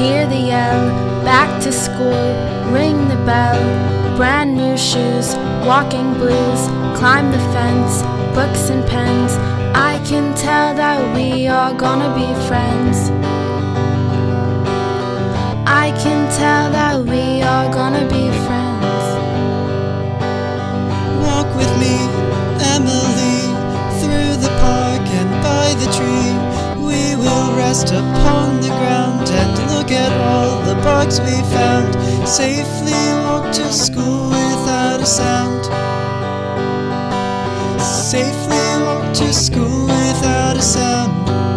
Hear the yell, back to school, ring the bell. Brand new shoes, walking blues, climb the fence, books and pens. I can tell that we are gonna be friends. I can tell that we are gonna be friends. Walk with me, Emily, through the park and by the tree. We will rest upon the ground and look at all the bugs we found. Safely walk to school without a sound. Safely walk to school without a sound.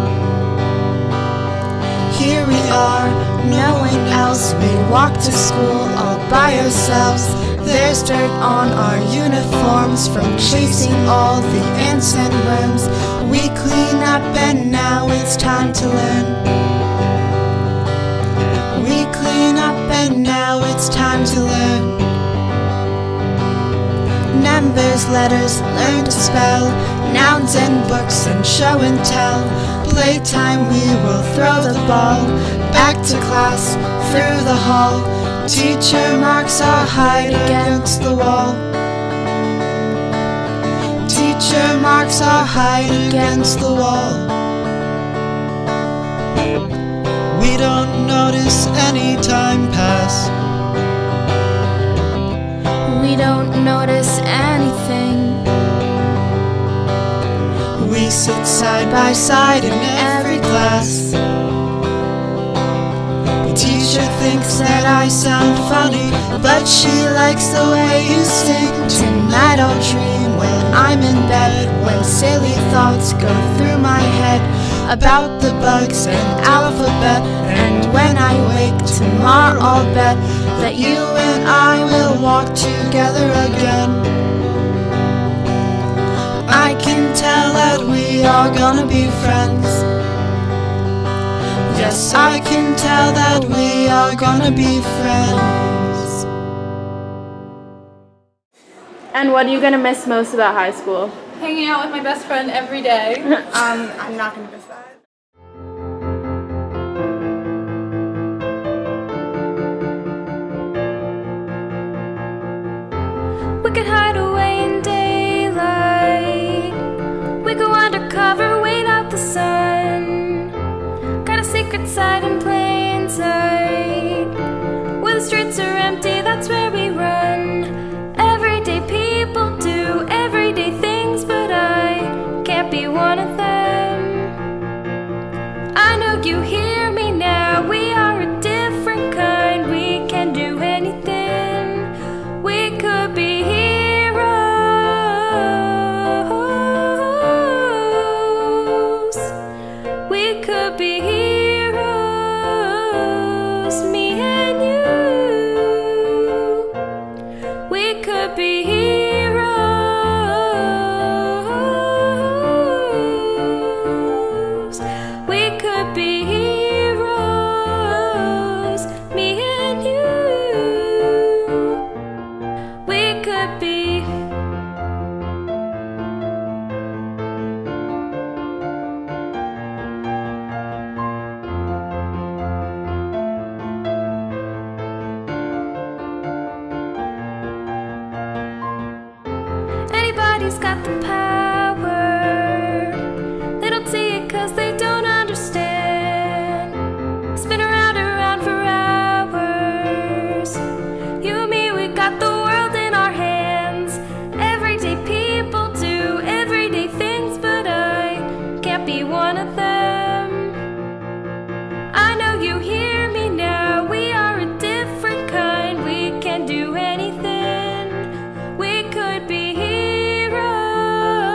Here we are, no one else. We walk to school all by ourselves. There's dirt on our uniforms from chasing all the ants and worms. We clean up and now it's time to learn. We clean up and now it's time to learn. Numbers, letters, learn to spell, nouns and books and show and tell. Playtime, we will throw the ball back to class, through the hall. Teacher marks our height against the wall. Teacher marks our height against the wall. We don't notice any time pass. We don't notice anything. We sit side by side in every class. The teacher thinks that I sound funny, but she likes the way you sing. Tonight I'll dream when I'm in bed, when silly thoughts go through my head about the bugs and alphabet. And when I wake tomorrow I'll bet that you and I will walk together again. I can tell that we are gonna be friends. Yes, I can tell that we are gonna be friends. And what are you gonna miss most about high school? Hanging out with my best friend every day. I'm not gonna miss that. We could hide away in daylight. We go undercover, wait out the sun. Got a secret side in plain sight. When the streets are empty, that's where we run. Everyday people do everyday things, but I can't be one of them. I know you hear me now. We are a different kind. We can do anything. We could be heroes. We could be heroes, me and you. We could be heroes. We could be heroes, me and you. We could be. Anybody's got the power. They don't see it 'cause they don't understand. Spin around and around for hours. You and me, we got the world in our hands. Everyday people do everyday things, but I can't be one of them. I know you hear me now. We are a different kind. We can do anything. We could be heroes.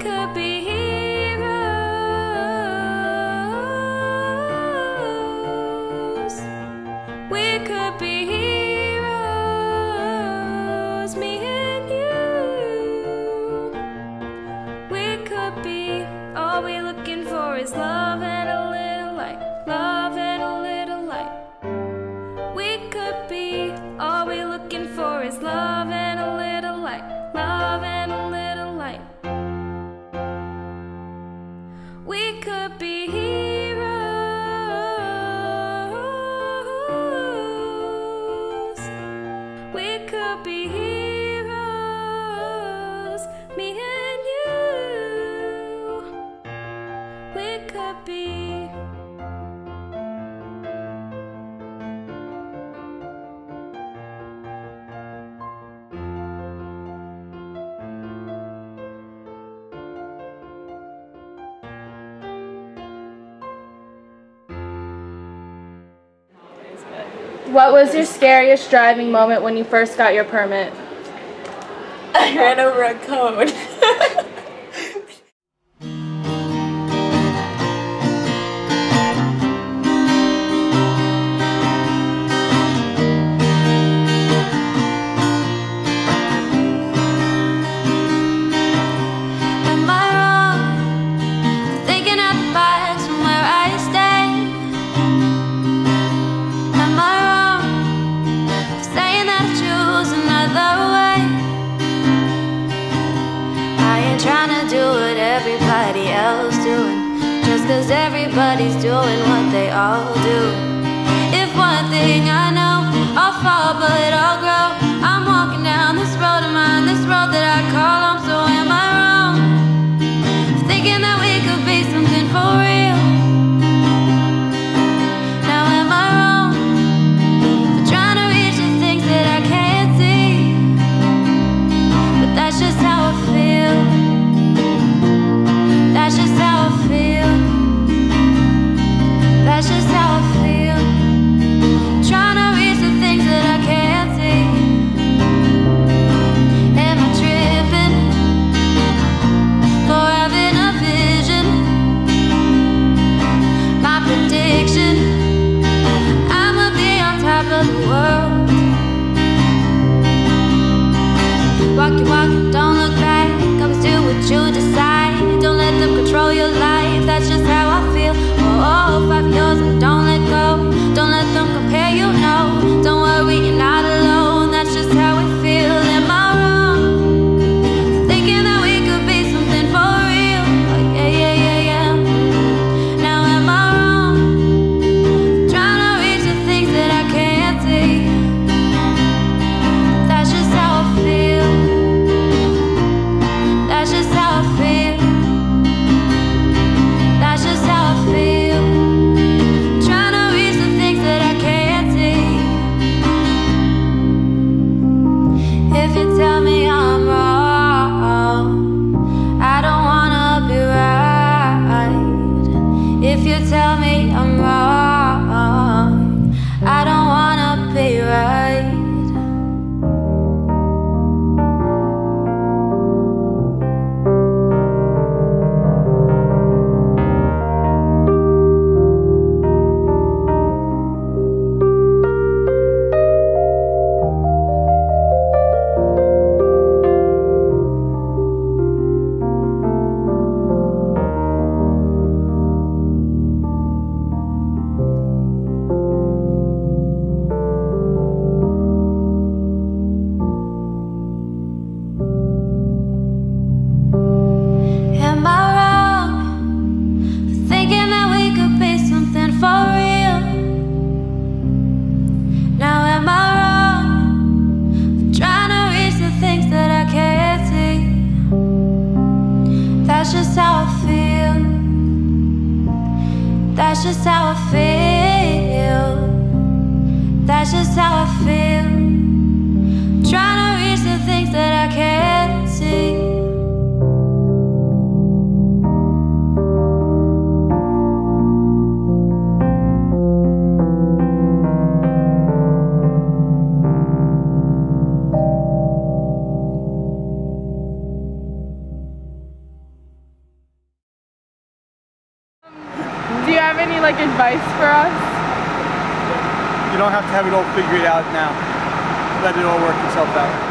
could be heroes. We could be heroes, me and you. We could be, all we're looking for is love and a little light, love and a little light. We could be, all we're looking for is love and a little light, love and a little light. We could be heroes. We could be heroes, me and you. We could be. What was your scariest driving moment when you first got your permit? I ran over a cone. Am I wrong for thinking out the box from where I stay? Am I wrong for saying that I choose another way? I ain't trying to do what everybody else doing, just 'cause everybody's doing what they all do. If one thing I know, I'll fall but I'll grow. I'm walking down this road of mine, this road that I call home. So am I wrong for thinking that we could be something for real? Now am I wrong for trying to reach the things that I can't see? But that's just how I feel. That's just how I feel. That's just how I feel. Trying to reach the things that I can't see. Am I tripping for having a vision? My prediction, I'ma be on top of the world. Walk it, don't look back. Always do what you decide. Don't let them control your life. That's just how I feel. Oh, fight for yours and don't let go. Don't let them compare you, no. Don't worry, you're not alone. That's just how we feel. Am I wrong for thinking that we could be something for real? Oh, yeah, yeah, yeah, yeah. Now am I wrong for trying to reach the things that I can't see? That's just how I feel. That's just how I feel. That's just how I feel. Trying to reach the things that I can't see. If you tell me I'm wrong, I don't wanna be right. If you tell me I'm wrong, I don't wanna be right. Am I wrong for thinking that we could be something for real? Now am I wrong for trying to reach the things that I can't see? That's just how I feel. That's just how I feel. That's just how I feel. Trying to reach the things that I can't see. any like advice for us? You don't have to have it all figured out now. Let it all work itself out.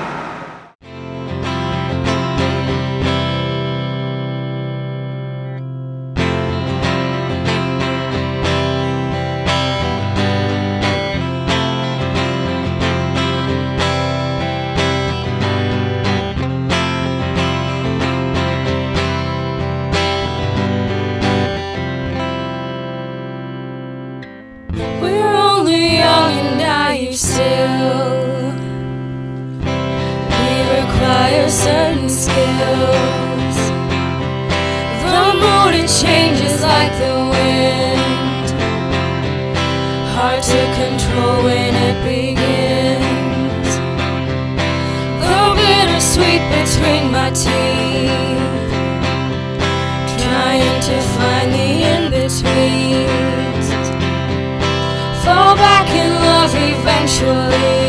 We're only young and naive still. We require certain skills. The mood, it changes like the wind. Hard to control when it begins. The bittersweet between my teeth, trying to find the in-betweens. Fall back in love eventually.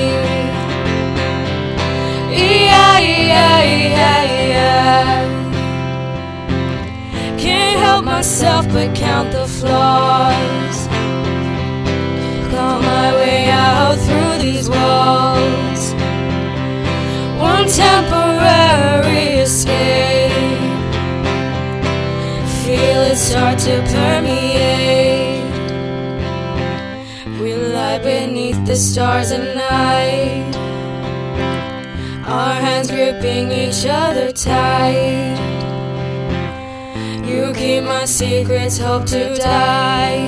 Can't help myself but count the flaws. Claw my way out through these walls. One temporary escape. Feel it start to permeate. We lie beneath the stars at night, our hands gripping each other tight. You keep my secrets, hope to die.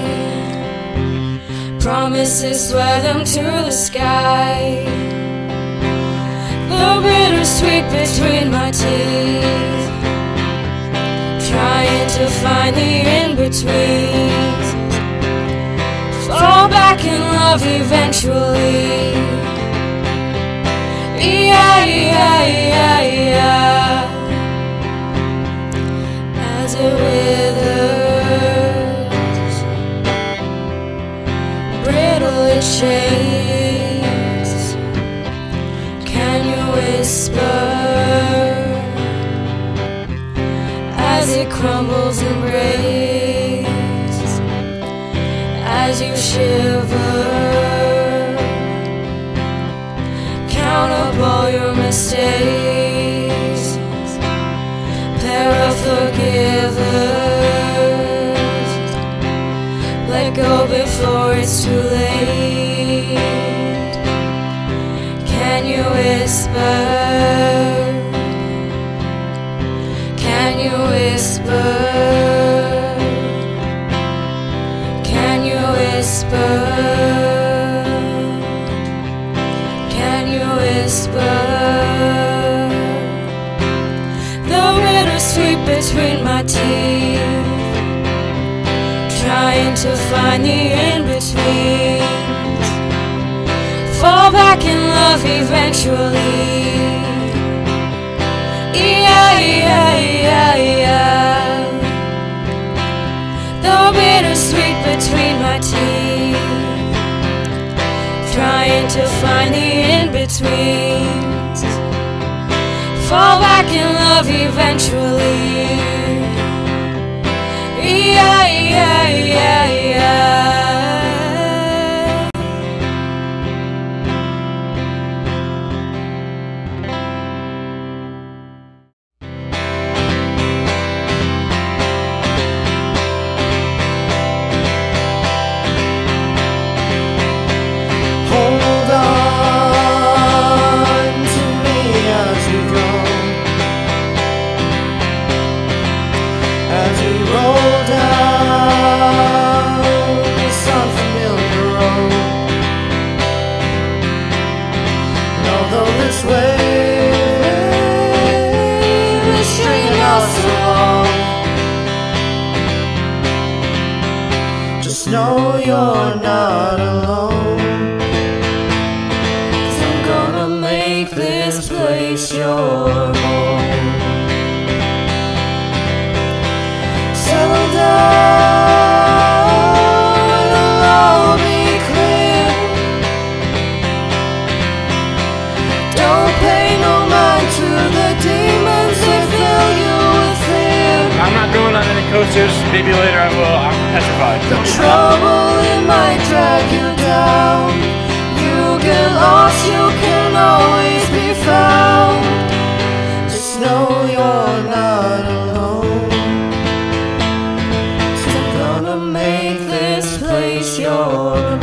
Promises, swear them to the sky. The bittersweet between my teeth, trying to find the in-betweens. Fall back in love eventually. As it withers, brittle it shakes. Can you whisper as it crumbles and breaks? As you shiver, count up all your mistakes. Pair of forgivers, let go before it's too late. Can you whisper? Can you whisper? Can you whisper? Can you whisper? The bittersweet between my teeth, trying to find the in-betweens. Fall back in love eventually. The bittersweet between my teeth, trying to find the in-betweens. Fall back in love eventually. Hold on to me as we go, as we roll down this unfamiliar road. And although this wave is stringing us along, just know you're not alone. Make this place your home. Settle down and all be clear. Don't pay no mind to the demons that fill you with fear. I'm not going on any coast answers. Maybe later I will. I'm petrified. The trouble it might drag you down. You get lost, you can always be found. Just know you're not alone. So I'm gonna make this place your home.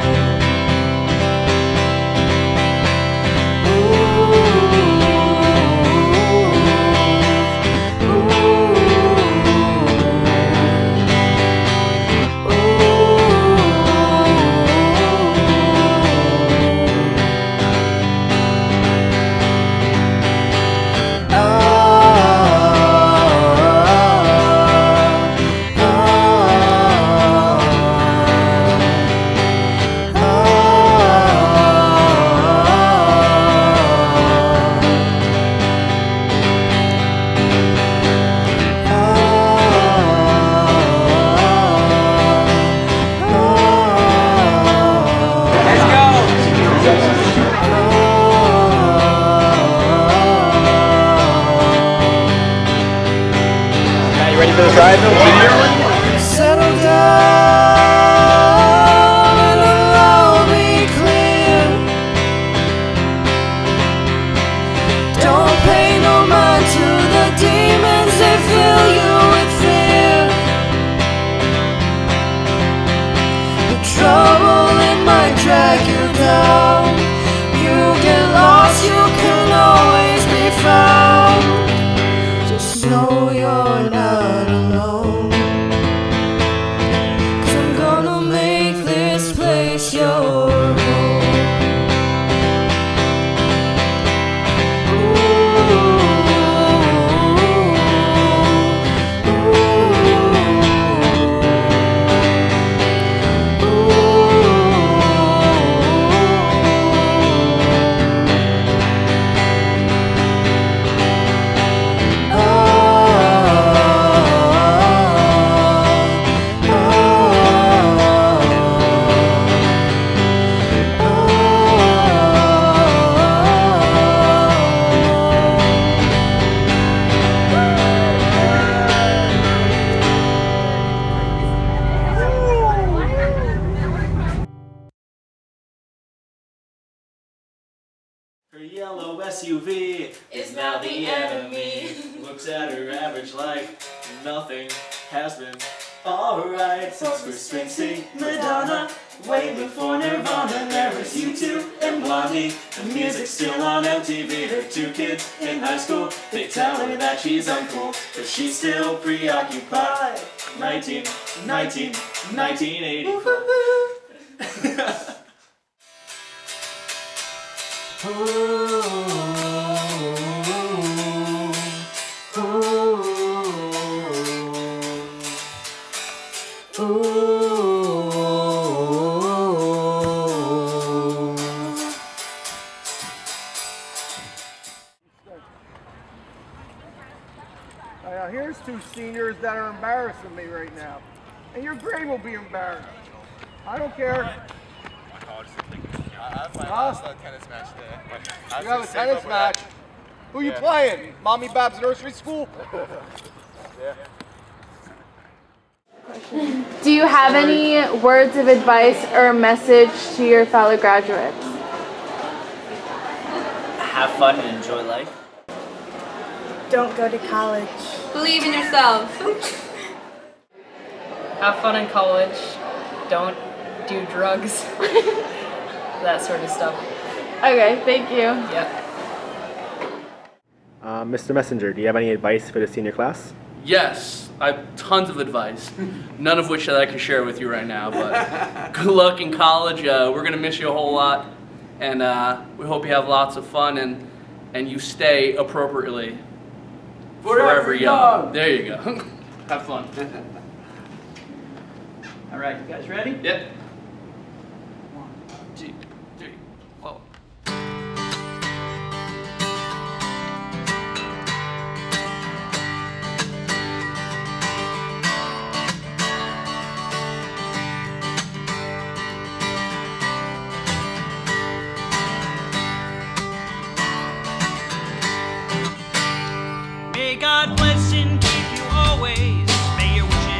Settle down and it'll all be clear. Don't pay no mind to the demons, they fill you with fear. The trouble it might drag you down. You get lost, you can always be found. Just know you're not alone. 'Cause I'm gonna make this place your home. Her yellow SUV is now the enemy. Looks at her average life, nothing has been alright. Since we're Springsteen, Madonna, way before Nirvana, there was U2 and Blondie. The music's still on MTV. Her 2 kids in high school, they tell her that she's uncool, but she's still preoccupied. 1980. Now here's 2 seniors that are embarrassing me right now. And your grade will be embarrassed. I don't care. I have my last tennis match there. You have a tennis match? Who you playing? Mommy Bab's nursery school? Yeah. Do you have any words of advice or message to your fellow graduates? Have fun and enjoy life. Don't go to college. Believe in yourself. Have fun in college. Don't do drugs. That sort of stuff. Okay, thank you. Yep. Mr. Messenger, do you have any advice for the senior class? Yes, I have tons of advice, none of which that I can share with you right now, but good luck in college. We're going to miss you a whole lot, and we hope you have lots of fun and you stay appropriately forever young. There you go. Have fun. All right, you guys ready? Yep. 1, 2, 3, 4. May God bless and keep you always. May your wishes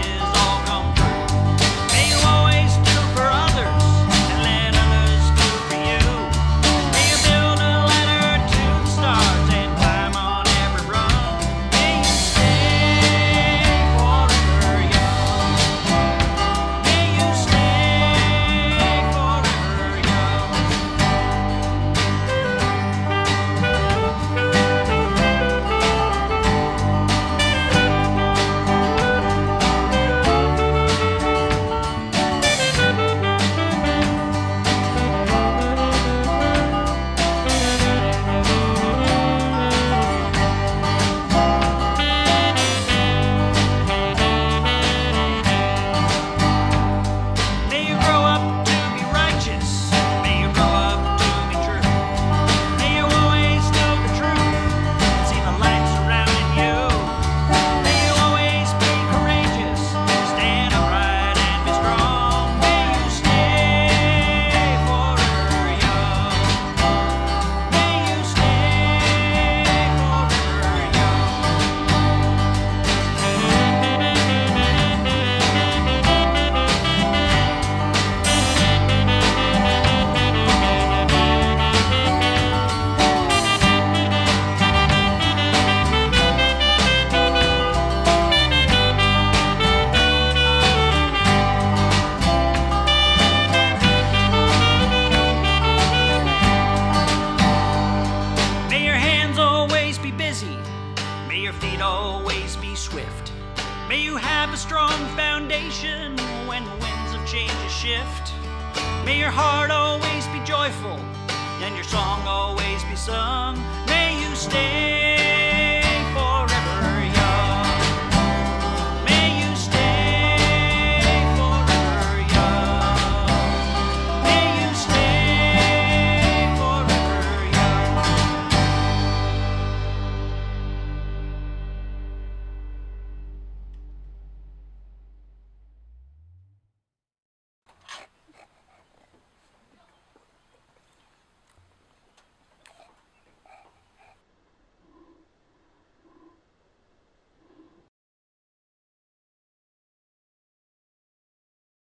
always be swift. May you have a strong foundation when winds of change shift. May your heart always be joyful and your song always be sung. May you stand